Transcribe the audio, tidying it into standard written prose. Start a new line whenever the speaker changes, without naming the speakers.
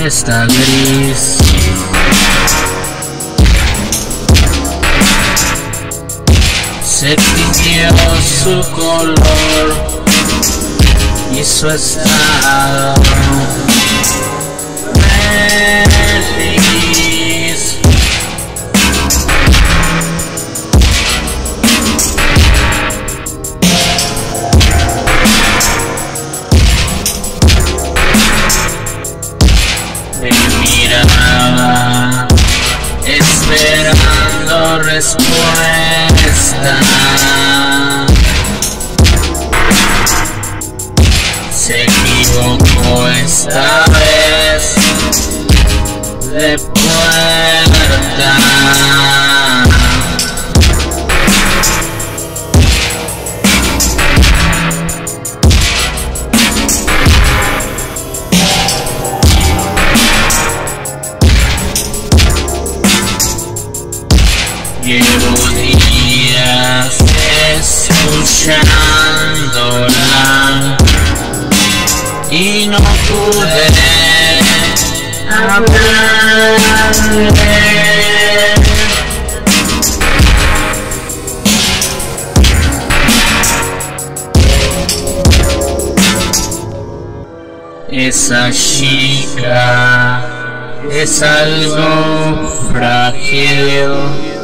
está gris. Se extinguió su color y su estado feliz. Me miraba esperando respuesta. Se equivocó esta vez de puerta. Llevo días escuchándola y no pude hablarle. Esa chica es algo frágil.